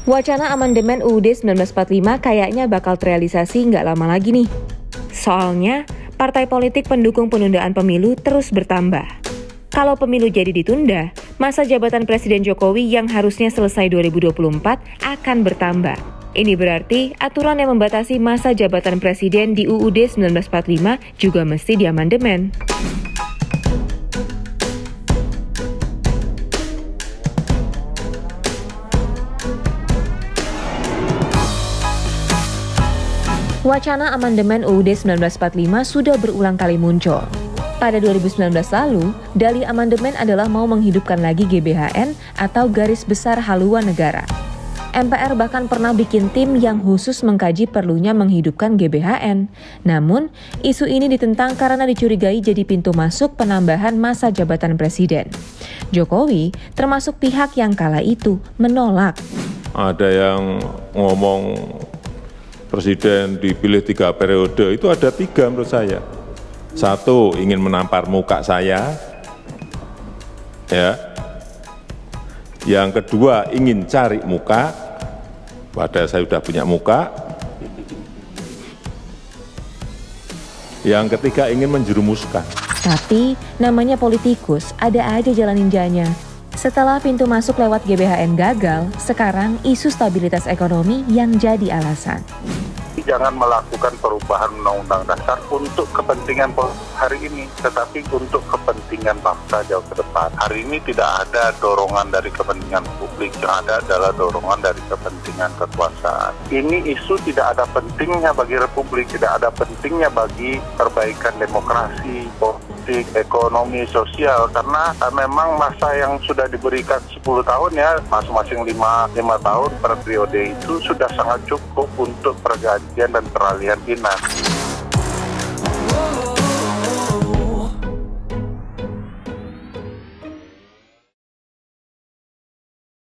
Wacana amandemen UUD 1945 kayaknya bakal terrealisasi nggak lama lagi nih. Soalnya, partai politik pendukung penundaan pemilu terus bertambah. Kalau pemilu jadi ditunda, masa jabatan Presiden Jokowi yang harusnya selesai 2024 akan bertambah. Ini berarti aturan yang membatasi masa jabatan Presiden di UUD 1945 juga mesti diamandemen. Wacana amandemen UUD 1945 sudah berulang kali muncul. Pada 2019 lalu, dalih amandemen adalah mau menghidupkan lagi GBHN atau Garis Besar Haluan Negara. MPR bahkan pernah bikin tim yang khusus mengkaji perlunya menghidupkan GBHN. Namun, isu ini ditentang karena dicurigai jadi pintu masuk penambahan masa jabatan presiden. Jokowi, termasuk pihak yang kala itu, menolak. Ada yang ngomong presiden dipilih 3 periode, itu ada 3 menurut saya. 1, ingin menampar muka saya, ya. Yang kedua, ingin cari muka, padahal saya sudah punya muka. Yang ketiga, ingin menjerumuskan. Tapi, namanya politikus, ada aja jalan ninjanya. Setelah pintu masuk lewat GBHN gagal, sekarang isu stabilitas ekonomi yang jadi alasan. Jangan melakukan perubahan undang-undang dasar untuk kepentingan hari ini, tetapi untuk kepentingan bangsa jauh ke depan. Hari ini tidak ada dorongan dari kepentingan publik, yang ada adalah dorongan dari kepentingan kekuasaan. Ini isu tidak ada pentingnya bagi Republik, tidak ada pentingnya bagi perbaikan demokrasi, politik, ekonomi, sosial, karena memang masa yang sudah diberikan 10 tahun ya, masing-masing 5 tahun per periode itu sudah sangat cukup untuk pergantian dan peralihan dinas.